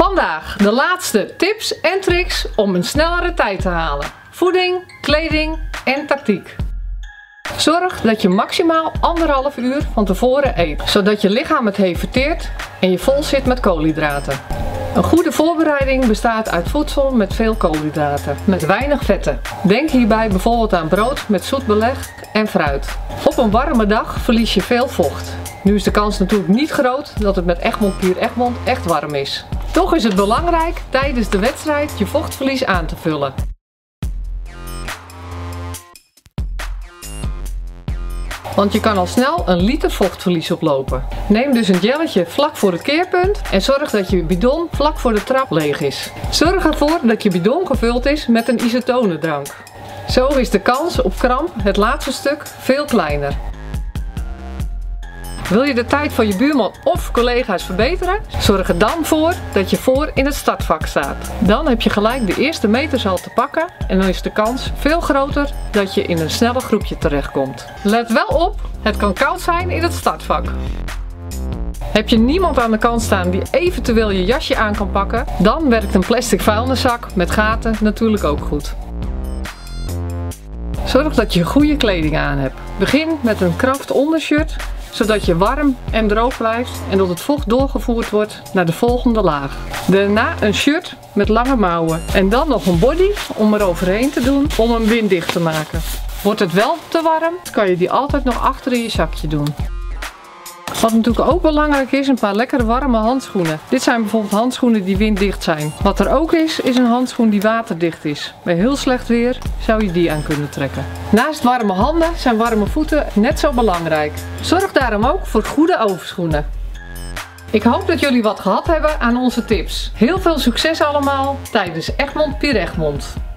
Vandaag de laatste tips en tricks om een snellere tijd te halen. Voeding, kleding en tactiek. Zorg dat je maximaal 1,5 uur van tevoren eet, zodat je lichaam het heeft verteerd en je vol zit met koolhydraten. Een goede voorbereiding bestaat uit voedsel met veel koolhydraten, met weinig vetten. Denk hierbij bijvoorbeeld aan brood met zoet beleg en fruit. Op een warme dag verlies je veel vocht. Nu is de kans natuurlijk niet groot dat het met Egmond Pur Egmond echt warm is. Toch is het belangrijk tijdens de wedstrijd je vochtverlies aan te vullen. Want je kan al snel een liter vochtverlies oplopen. Neem dus een gelletje vlak voor het keerpunt en zorg dat je bidon vlak voor de trap leeg is. Zorg ervoor dat je bidon gevuld is met een isotonendrank. Zo is de kans op kramp het laatste stuk veel kleiner. Wil je de tijd van je buurman of collega's verbeteren? Zorg er dan voor dat je voor in het startvak staat. Dan heb je gelijk de eerste meters al te pakken en dan is de kans veel groter dat je in een sneller groepje terechtkomt. Let wel op, het kan koud zijn in het startvak. Heb je niemand aan de kant staan die eventueel je jasje aan kan pakken, dan werkt een plastic vuilniszak met gaten natuurlijk ook goed. Zorg dat je goede kleding aan hebt. Begin met een kraft ondershirt, zodat je warm en droog blijft en dat het vocht doorgevoerd wordt naar de volgende laag. Daarna een shirt met lange mouwen en dan nog een body om er overheen te doen om hem winddicht te maken. Wordt het wel te warm, kan je die altijd nog achter in je zakje doen. Wat natuurlijk ook belangrijk is, een paar lekkere warme handschoenen. Dit zijn bijvoorbeeld handschoenen die winddicht zijn. Wat er ook is een handschoen die waterdicht is. Bij heel slecht weer zou je die aan kunnen trekken. Naast warme handen zijn warme voeten net zo belangrijk. Zorg daarom ook voor goede overschoenen. Ik hoop dat jullie wat gehad hebben aan onze tips. Heel veel succes allemaal tijdens Egmond Pur Egmond.